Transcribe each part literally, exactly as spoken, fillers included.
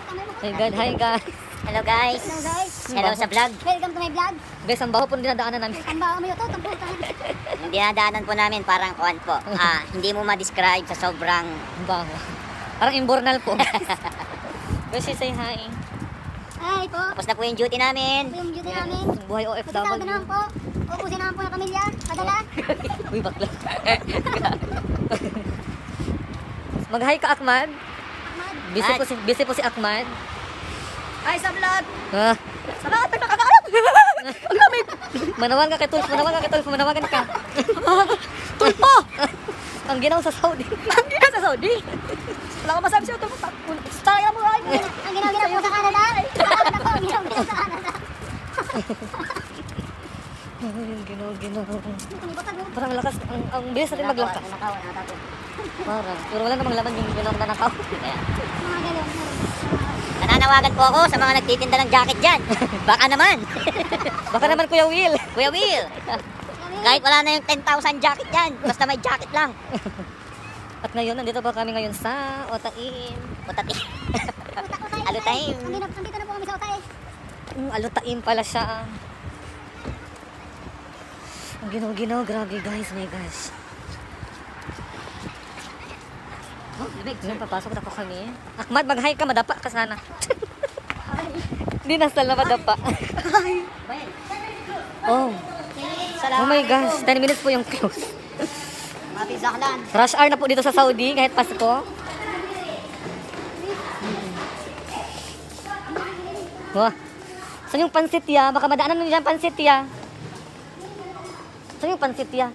Hey God, hi guys. Hello guys. Hello guys. Hello sa vlog. Welcome to my vlog. Guys, ang baho po dinadaanan namin. Ang baho mo ito, tamputan. Yung dinadaanan po namin parang kuwan po. Ah, hindi mo ma-describe sa sobrang Ang baho. Parang imbornal po. Guys, say hi. Hi po. tapos na po yung duty namin. Ito yung duty namin. Buhay O F Pasasado W. naman po. Ubusin naman po ng pamilya. Padala. Uy, bakla. Mag-hi ka, Akmad. Ahmad. Busy po si, busy po si Akmad. Ay, sa vlog. Ah. Sa lahat ng nakakaalam. Ang lamig. Manawan ka kay Tulfo, manawan ka kay Tulfo, manawagan ka. Tulpo. Ang ginaw sa Saudi. Ang gina sa Saudi. Wala ka masabi sa'yo. Tulpo. Style ka mo. Ay, Ang ginaw-ginaw po sa Canada. Canada po, ang ginaw-ginaw sa Canada. Ang ginaw, ginaw. Tumibotag mo. Parang lakas, ang, ang bilis natin maglakad. Nakawan, nakawan. Parang, pero wala namang laman yung ginaw na nakaw. Kaya, Mga galon. nananawagan po ako sa mga nagtitinda ng jacket dyan. Baka naman. Baka naman Kuya Will. Kuya Will. Kahit wala na yung ten thousand jacket dyan. Basta may jacket lang. At ngayon, nandito pa kami ngayon sa Otaim. Putati. Utak-utak. Alutaim. Andito andito na po kami sa Otay. Mm, Alutaim pala siya. Ang ginaw-ginaw, grabe guys, my gosh. Oh, lamig. Ngayon, papasok na po kami. Ahmad, mag-hi ka, madapa ka sana. Hindi nasa na madapa. Oh. Oh my gosh, ten minutes po yung close. Mabizaklan. Rush hour na po dito sa Saudi, kahit Pasko. Wah. Saan yung pansit ya? Baka madaanan nyo dyan pansit ya. Saan yung pansit ya?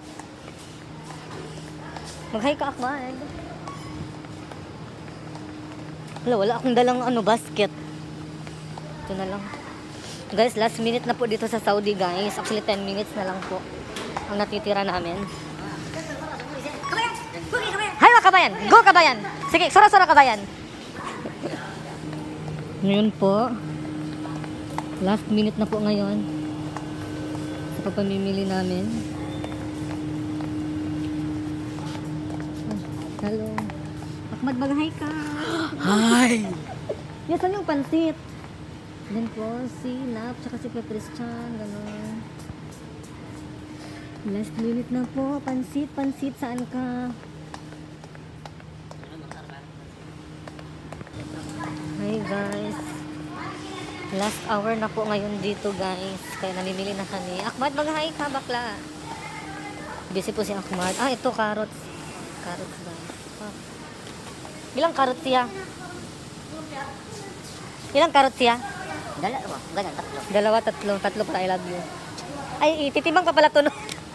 Mag-hi ka, Ahmad. Wala, wala akong dalang ano, basket. Ito na lang. Guys, last minute na po dito sa Saudi, guys. Actually, ten minutes na lang po ang natitira namin. Hay mga kabayan! Go kabayan! Sige, sora-sora kabayan! Ngayon po, last minute na po ngayon sa pagpamimili namin. Hello. Ahmad, mag-hi ka! Hi. Yes, saan yung pansit? Then po, si Nap, tsaka si Christian, gano'n. Last minute na po, pansit, pansit, saan ka? Hi guys. Last hour na po ngayon dito guys. Kaya namimili na kami. Ahmad, mag-hi ka, bakla. Busy po si Ahmad. Ah, ito, carrots. Carrots guys. Ah. Ilang carrots siya? Ilang carrots siya? Dalawa. Ganyan, tatlo. Dalawa, tatlo. Tatlo para I love you. Ay, titibang ka pala to, no?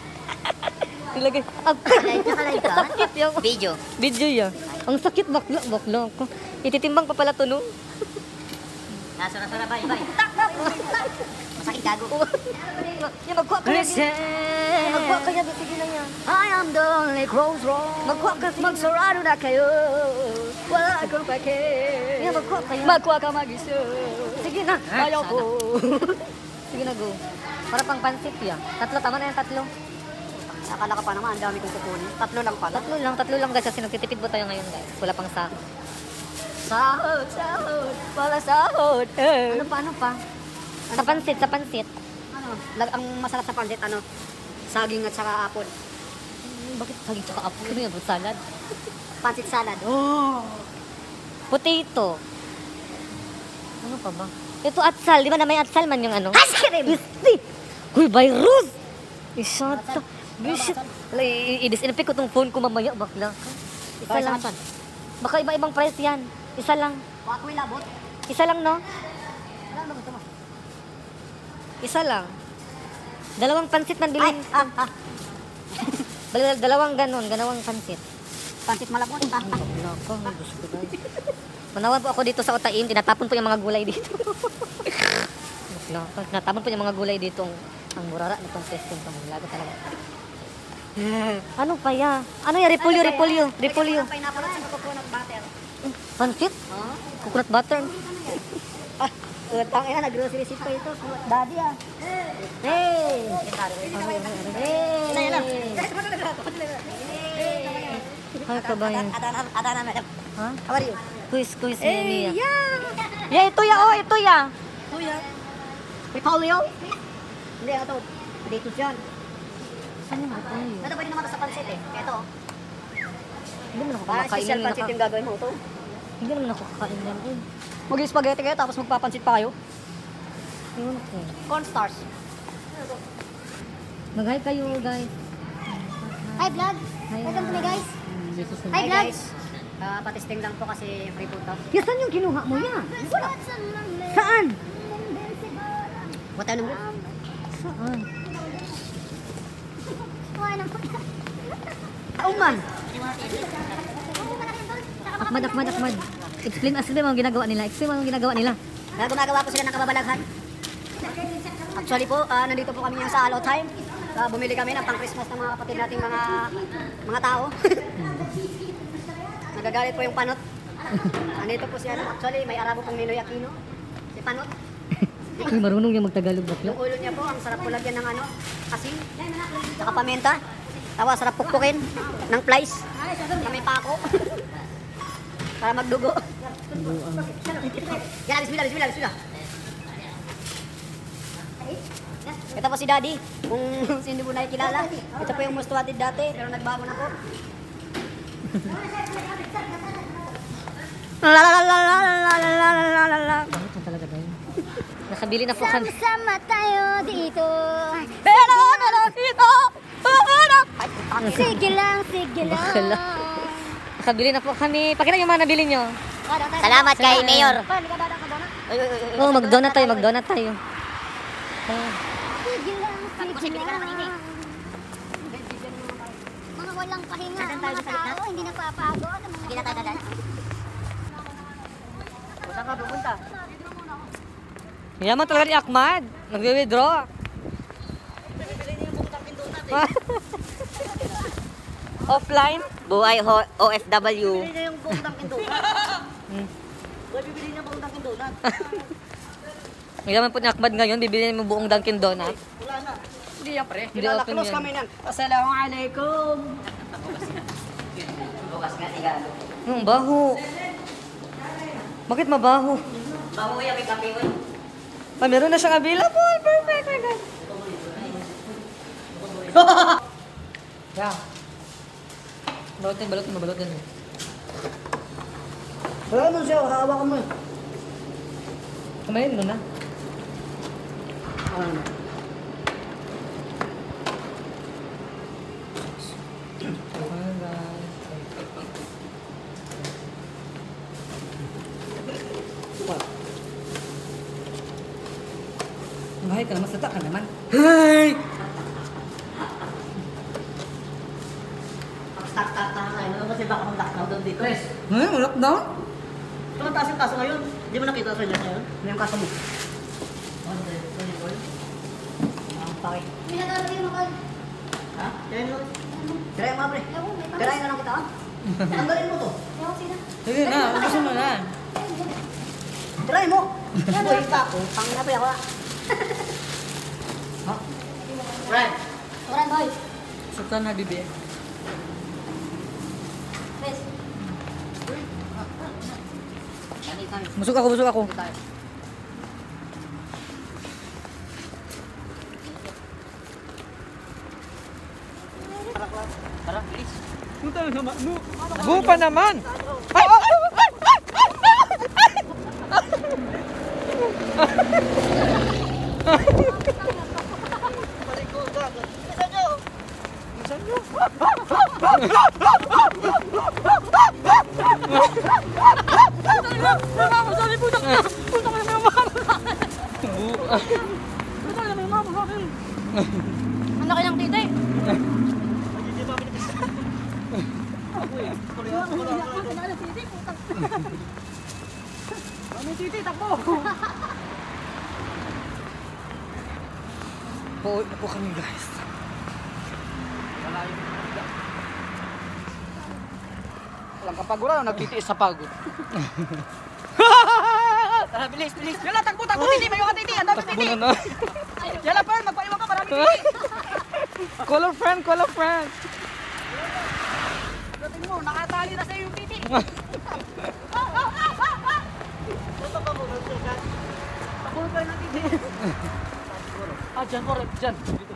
Ilagay. Kalay ka, kalay ka. Sakit yung Video. video ya. Ang sakit, bakla, bakla ko. Ititimbang pa pala to, no? Nasara-sara, bay, bay. Tak, tak, tak. Masakit gago. Yung magkuha ka na. Yung magkuha ka niya. Sige na niya. I am the only crossroad. Magkuha ka. Magsarado na kayo. Wala akong pake. Yung magkuha ka niya. Magkuha ka mag-iso. Sige na. Ayaw ko. Sige na, go. Para pang pansit ya. Tatlo, tama na yung tatlo. Akala ka pa naman, ang dami kong kukunin. Tatlo lang pala. Tatlo lang, tatlo lang guys. Kasi nagtitipid po tayo ngayon guys. Wala pang sa. Sahod, sahod, wala sahod. Eh. Ano pa, ano pa? Sa pansit, sa pansit. Ano? Lag ang masarap sa pansit, ano? Saging at saka apon. Hmm, bakit saging tsaka apo? Ano yung salad? Pansit salad. Oh! Potato. Ano pa ba? Ito atsal. Di ba na may atsal man yung ano? Ice cream! Isti! Uy, virus! Ishot. Bishit. I-disinfect ko tong phone ko mamaya. Bakla. Isa Bakit lang. saan? Baka iba-ibang price yan. Isa lang. Ako'y labot. Isa lang, no? Wala naman ito mo. Isa lang. Dalawang pansit man Ay! bilhin. Ah! Ah! Dal- Dalawang ganon. Ganawang pansit. Pansit malabot. Ah! Bakla ko. Ay, gusto guys. Manawan po ako dito sa Otaim. Tinatapon po yung mga gulay dito. Bakla ko. Tinatapon po yung mga gulay dito. Ang murara na itong testing. Lago talaga. Ano pa ya? Ano ya? Repolyo, repolyo. Repolyo. Pineapple at saka coconut butter. Pansit? Oh? Coconut butter. Ah! Utang ina, nag-grocery ship ko ito. Daddy ah. Hey! Hey! Hi, kabayan. Adana, Adana, madam. Ha? How are you? Quiz, quiz, Eh, Mia. yeah! Ya, ito ya, oh, ito ya. Kuya. Petrolyo? Hindi, ito. Dito yan. Saan yung ito? Ito pwede naman ito sa pansit eh. Ito. Hindi mo na ako Parang kumakain special yan. pansit naka- yung gagawin mo ito. Hindi naman ako kakain yan. Eh. Mag-spaghetti kayo tapos magpapansit pa kayo. Yun ako. Cornstarch. Mag-hi kayo, guys. Hi vlog. Hi, Welcome to me guys. Jesus. Hi, Hi vlog. guys. Ah, patisting lang po kasi free po to. Ya, saan yung kinuha mo yan? Saan? Saan? What ano mo? Saan? Wala po. Auman. Ahmad, Ahmad, Ahmad. Explain, explain mo ang ginagawa nila. Explain mo ang ginagawa nila. Na gumagawa po sila ng kababalaghan. Actually po, ah, nandito po kami ngayon sa Allo Time. Ah, bumili kami ng pang-Christmas ng mga kapatid nating mga mga tao. Nagagalit po yung panot. Nandito po siya. Actually, may Arabo pong Ninoy Aquino. Si Panot. Uy, marunong yung magtagalog bakla. Yung ulo niya po, ang sarap po lagyan ng ano, asin, saka paminta. Tapos sarap pukpukin ng flies. Na may pako. Para magdugo. Yan, bismillah, bismillah, bismillah. Ito po si Daddy, kung hindi mo nakikilala. Ito po yung most wanted dati, pero nagbago na po. La la la la la la la la la la la. Bakit ang talaga tayo? Nakabili na po kami. Sama-sama tayo dito. Pero na lang dito! Sige lang, sige lang. Bakla. Nakabili na po kami. Pakita yung mga nabili nyo. Salamat kay Mayor. Oo, oh, mag-donut tayo, mag-donut tayo. Oh. Sige lang, sige lang. Mga walang pahinga ang mga tao, hindi nagpapagod. Hindi na tayo Saan ka pupunta? Yaman talaga ni Ahmad. Nagwi-withdraw. Offline? Buhay ho, O F W. Bibili niya yung buong Dunkin' Donut. Boy, bibili niya buong Dunkin' Donut. Yaman po ni Ahmad ngayon. Bibili mo buong Dunkin' Donut. Wala na. Hindi yan pre. Hindi Kilala open close yan. kami nan. Assalamualaikum. Bukas nga tigalo. Hmm, baho. Bakit mabaho? Bawo yan, may kape mo. Ah, meron na siyang available. Perfect, my God. Yeah. Balutin, balutin, balutin. Wala mo siya, hawakan mo. Kumain mo na. Ano? Bahay ka naman, sata ka naman. Hey! Start-start na nga. Ano kasi baka mag-lockdown doon dito? Chris, Hmm, lockdown? Ito ang taas yung kaso ngayon. Hindi mo nakita sa inyo ngayon? ano yung kaso mo? Ang pake. Pinagagaling mo ko. Ha? Yan yun. Tirayan mo, pre. Ewan, may pang- Tirayan na lang kita, ha? Tanggalin mo to. Ewan, sino? Sige na, ubusin mo na. Tirayan mo. Boy, pa ako. Pangin na, pre, ako, ha? Ha? Right. Turan, boy. Sultan na, bibi. Bes. Busog ako, busog ako. Tara, please. Go pa naman! Ay! Ay! Ang laki ng tita eh. Ano titi, takbo! Pauwi na po kami, guys. Walang kapaguran, nagtitiis sa pagod. Tara, bilis, bilis. Yala, takbo, takbo, titi! May mga titi! Ang dami Takbo titi! na na. Yala, Pearl, magpaiwan ka, marami titi! Call a friend, call a friend. Dating mo, nakatali na sa'yo yung titi! Ako pa natin. Ah, dyan, correct, dyan. Dito.